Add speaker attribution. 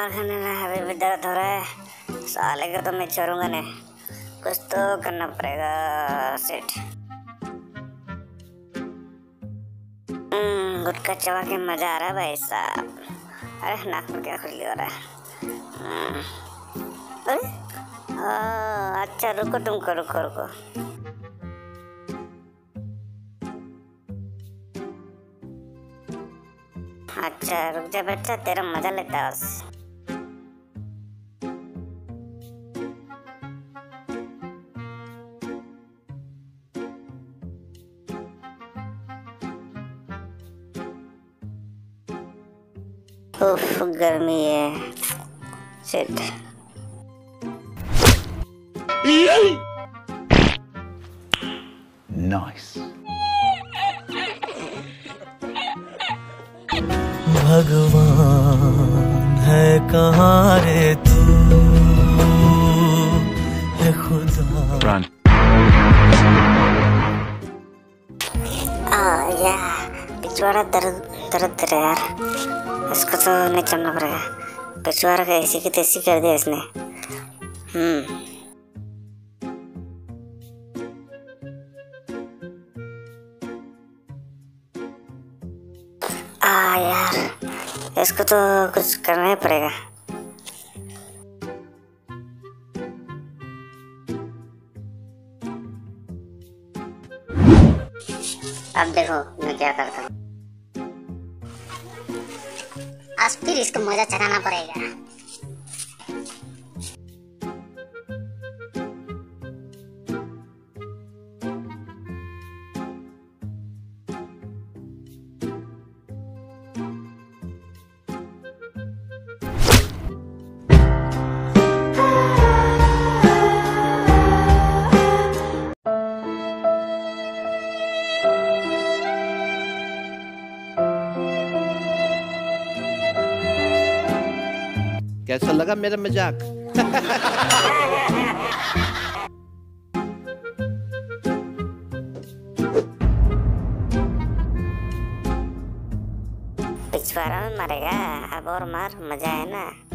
Speaker 1: खाने में अभी भी दर्द हो रहा है। साले को तो मैं छोड़ूंगा नहीं, कुछ तो करना पड़ेगा। सेट गुटखा चबा के मजा आ रहा है भाई साहब। अरे नाक में क्या खुजली हो रहा है। अरे अच्छा रुको, तुमको रुको रुको। अच्छा रुक जा बच्चा, तेरा मजा लेता है बस। उफ गर्मी है। शिट।
Speaker 2: नाइस।
Speaker 3: भगवान है कहाँ रे तू, है खुदा।
Speaker 1: पिछवाड़ा दर्द दर्द है यार, इसको तो नहीं चलना पड़ेगा। पिछवाड़ा का ऐसी की तैसी कर दिया इसने। यार इसको तो कुछ करना ही पड़ेगा। अब देखो मैं क्या करता हूँ। आज फिर इसको मजा चखाना पड़ेगा।
Speaker 2: कैसा लगा मेरा मजाक?
Speaker 1: पिछवाड़ा में मरेगा अब, और मार, मजा है ना।